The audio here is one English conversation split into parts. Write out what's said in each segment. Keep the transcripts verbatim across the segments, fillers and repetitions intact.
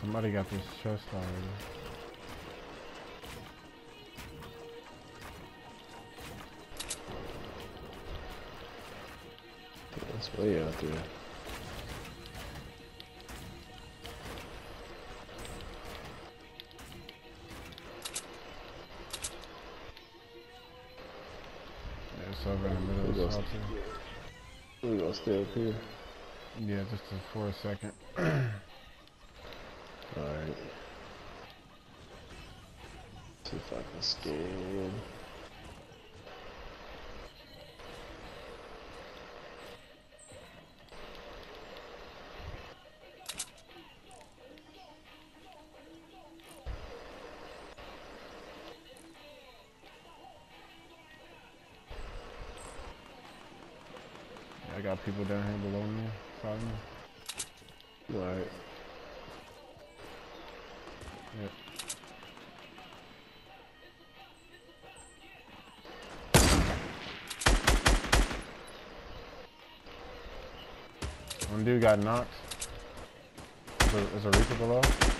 Somebody got this chest already. That's way out there. Yeah, it's over in the middle of the salty. We're gonna stay up here. Yeah, just for a second. Alright. See if I can scan. I got people down here below me, following me. Alright. Yep. One dude got knocked. There's a, there's a Reaper below.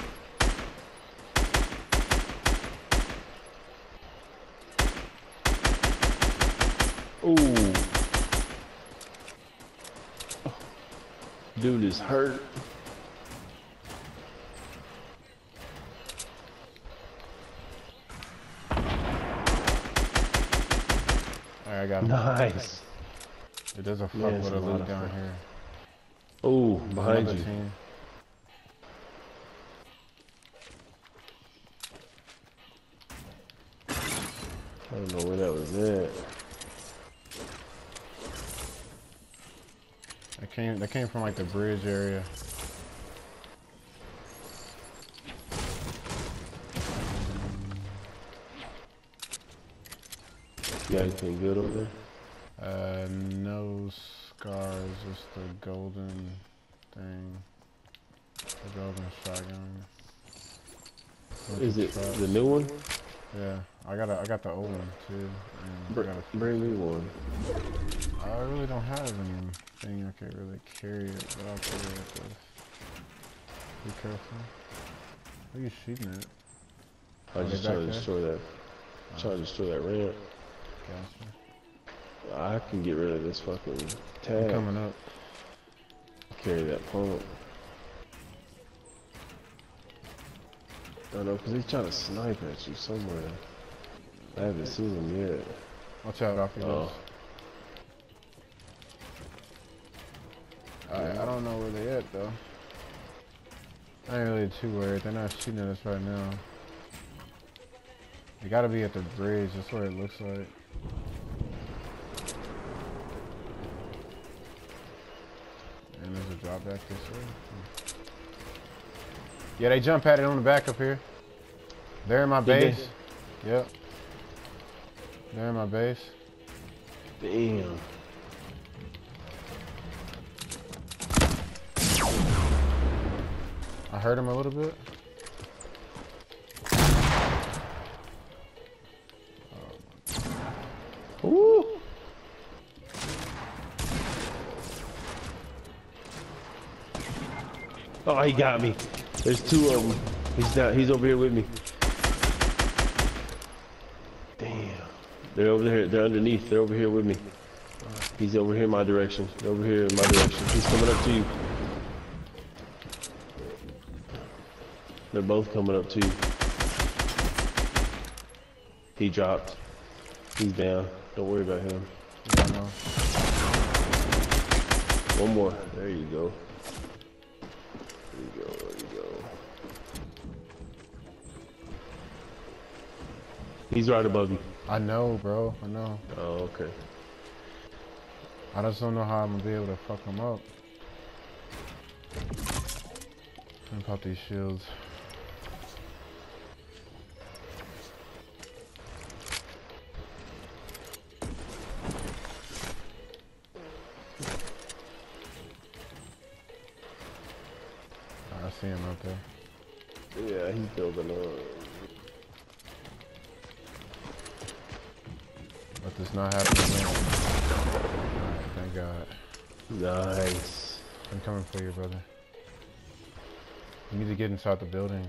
Ooh. Dude is hurt. Alright, I got him. Nice. Dude, there's a Yeah, fuckload it's a of lot loot of down fun. here. Oh, There's behind another you. team. I don't know where that was at. They came, they came from like the bridge area. You got anything good over there? Uh, no scars, just the golden thing. The golden shotgun. Is it Shots. the new one? Yeah, I got a, I got the old one too. And Br I, got a, bring me one. I really don't have anything I can really carry it, but I'll carry it. Though. Be careful. What are you shooting at? I Are just they try back to there? destroy that. Oh. Try to destroy that ramp. Gotcha. I can get rid of this fucking tag. I'm coming up. Carry that pump. I know, because he's trying to snipe at you somewhere. I haven't seen him yet. Watch out, off your Oh. I, I don't know where they at though. I ain't really too worried. They're not shooting at us right now. They gotta be at the bridge. That's what it looks like. And there's a drop back this way. Yeah, they jump at it on the back up here. They're in my Did base. Yep. They're in my base. Damn. I hurt him a little bit. Woo! Oh, he got me. There's two of them. He's down. He's over here with me. Damn. They're over there. They're underneath. They're over here with me. He's over here in my direction. They're over here in my direction. He's coming up to you. They're both coming up to you. He dropped. He's down. Don't worry about him. Yeah, I know. One more. There you go. There you go. There you go. He's right above you. I know, bro. I know. Oh, okay. I just don't know how I'm gonna be able to fuck him up. Let me pop these shields. I see him out there. Yeah, he's building up. Let this not happen again. Alright, thank God. Nice. I'm coming for you, brother. You need to get inside the building.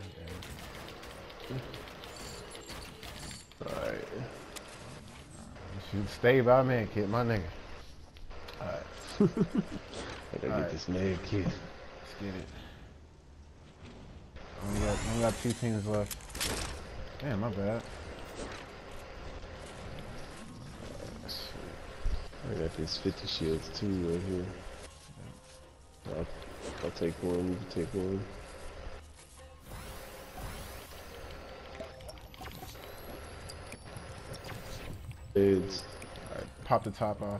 Alright. You should stay by me, kid, my nigga. Alright. I gotta All get right. this med kit. Let's get it. Only got, only got two teams left. Damn, my bad. I got these fifty shields too right here. I'll, I'll take one, you can take one. Heads. Alright, pop the top off.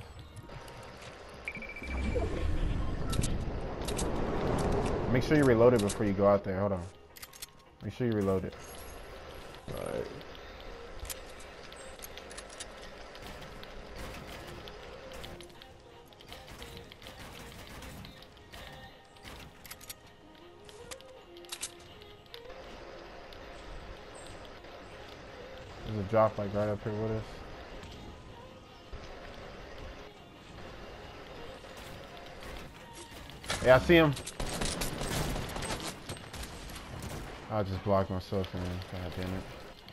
Make sure you reload it before you go out there. Hold on. Make sure you reload it. Alright. There's a drop like right up here with us. Yeah, I see him. I just blocked myself in. God damn it.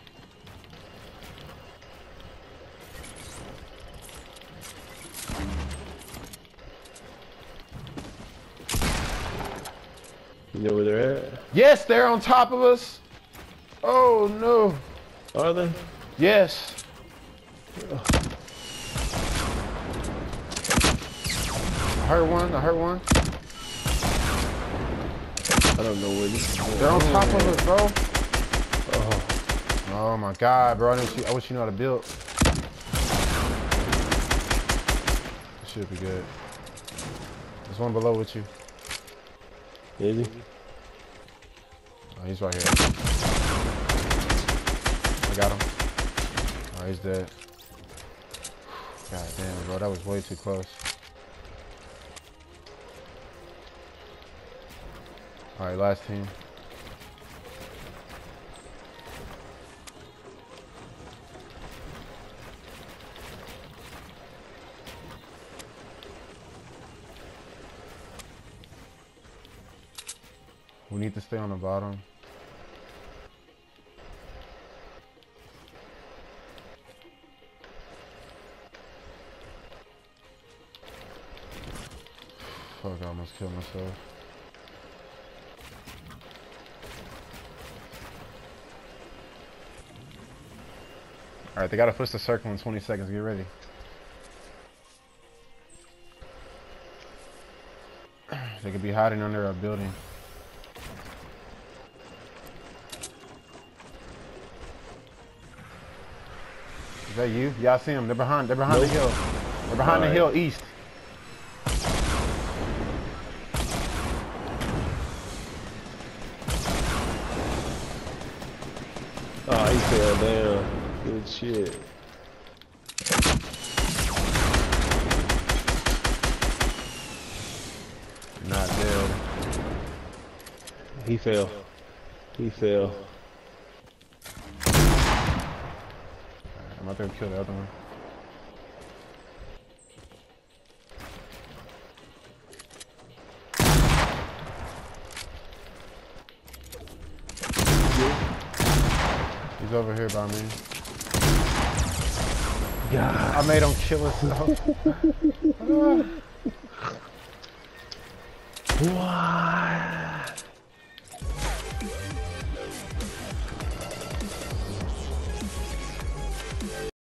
You know where they're at? Yes, they're on top of us. Oh no. Are they? Yes. I heard one. I heard one. I don't know where this is going. They're on top of us, bro. Oh. Oh my God, bro. I wish you, I wish you knew how to build. This should be good. There's one below with you. Is he? Oh, he's right here. I got him. Oh, he's dead. God damn, bro. That was way too close. Alright, last team. We need to stay on the bottom. Fuck, I almost killed myself. Alright, they gotta push the circle in twenty seconds. Get ready. They could be hiding under a building. Is that you? Yeah, I see them. They're behind. They're behind Nope. the hill. They're behind All the right. hill east. Oh, he fell down. Good shit. Not dead. He fell. He fell. Alright, I'm about to go kill the other one. He's over here by me. God. I made him kill himself. What?